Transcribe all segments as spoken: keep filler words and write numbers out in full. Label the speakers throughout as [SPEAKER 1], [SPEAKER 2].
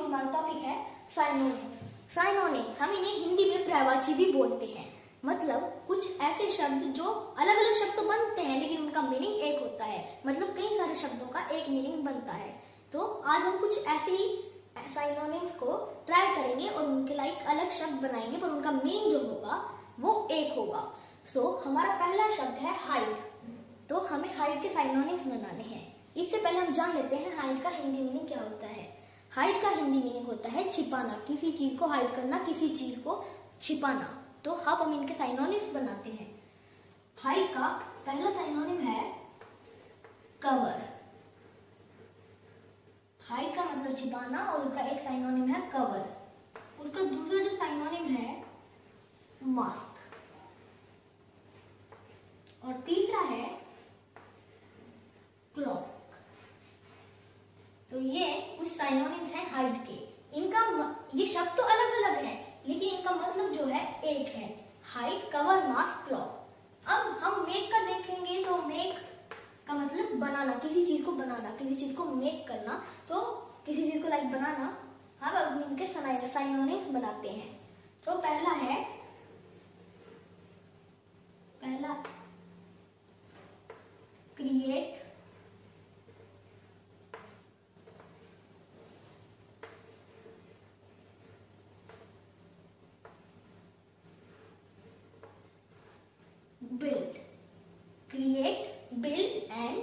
[SPEAKER 1] हमारा टॉपिक है synonyms. Synonyms हम इन्हें हिंदी में पर्यायवाची भी बोलते हैं। मतलब कुछ ऐसे शब्द जो अलग अलग शब्द तो बनते हैं लेकिन उनका मीनिंग एक होता है। मतलब कई सारे शब्दों का एक मीनिंग बनता है। तो आज हम कुछ ऐसे ही साइनोनिम्स को ट्राई करेंगे और उनके लाइक अलग शब्द बनाएंगे, पर उनका मीनिंग जो होगा वो एक होगा। सो so, हमारा पहला शब्द है हाइड। तो हमें हाइड के साइनोनिम्स बनाने हैं। इससे पहले हम जान लेते हैं हाइड का हिंदी मीनिंग क्या होता है। हाइड का हिंदी मीनिंग होता है छिपाना, किसी चीज को हाइड करना, किसी चीज को छिपाना। तो अब हम इनके साइनोनिम्स बनाते हैं। हाइड का पहला साइनोनिम है कवर। हाइड का मतलब छिपाना और उसका एक साइनोनिम है कवर। उसका दूसरा जो साइनोनिम है मास्क और तीसरा है क्लॉक। तो ये कुछ साइनोनिम्स हैं हाइड के। इनका ये शब्द तो अलग अलग है लेकिन इनका मतलब जो है एक है। Hide, cover, mask, cloak. अब हम मेक का देखेंगे तो मेक का मतलब बनाना, किसी चीज को बनाना, किसी चीज को मेक करना। तो किसी चीज को लाइक बनाना। हम अब इनके साइनोनिम्स बनाते हैं। तो पहला है पहला create, build, create, build and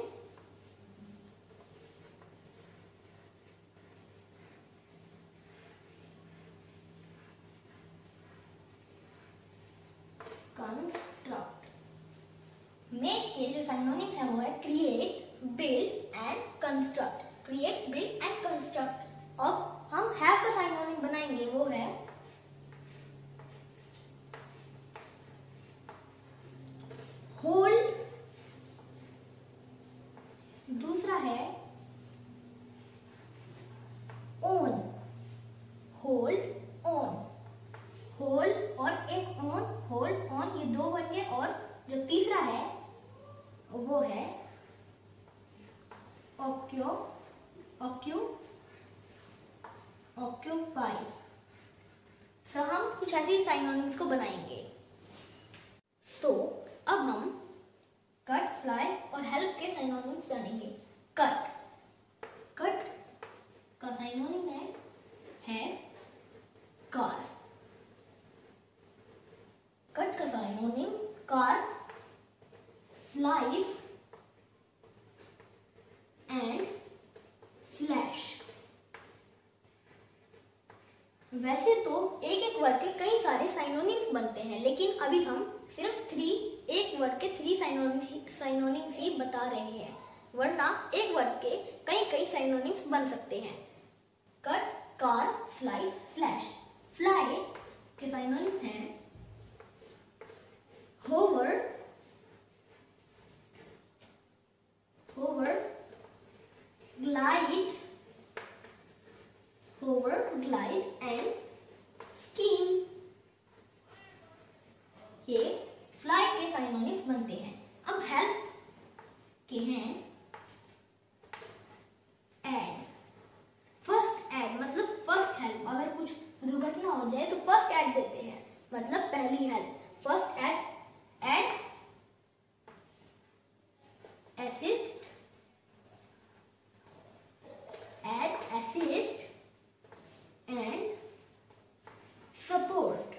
[SPEAKER 1] construct। Make के जो साइनोनिम्स है वो है create, build and construct. Create, build and construct. अब हम हैव का साइनोनिम बनाएंगे, वो है होल्ड। दूसरा है ओन। Hold, own. होल्ड और एक ओन, होल्ड, ओन, ये दो बन गए। और जो तीसरा है वो है ऑक्यो, ऑक्यू, ऑक्यूपाई। सो हम कुछ ऐसे साइनोनिम्स को बनाएंगे। तो अब हम कट, फ्लाई और हेल्प के साइनोनिम्स जानेंगे। कट, कट का साइनोनिम है, है कार। कट का synonym carve, slice and slash. वैसे तो एक एक वर्ड के कई सारे साइनोनिम्स बनते हैं लेकिन अभी हम सिर्फ थ्री एक वर्ड के थ्री साइनोनिम्स साइनोनिम्स ही बता रहे हैं, वरना एक वर्ड के कई कई साइनोनिम्स बन सकते हैं। Cut, carve, slice, slash. Fly के साइनोनिम्स हैं hover, hover, glide, hover, glide and skim. ये फ्लाई के साइनोनिम्स बनते हैं। अब हेल्प के हैं एड। फर्स्ट एड मतलब फर्स्ट हेल्प। अगर कुछ दुर्घटना हो जाए तो फर्स्ट एड देते हैं, मतलब पहली help. First aid, aid, assist, aid, assist and support.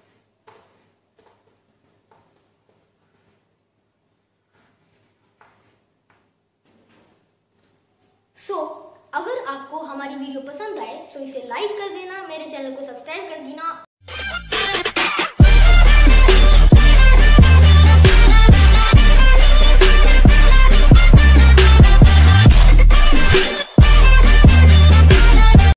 [SPEAKER 1] So so, अगर आपको हमारी वीडियो पसंद आए तो इसे लाइक कर देना, मेरे चैनल को सब्सक्राइब कर देना।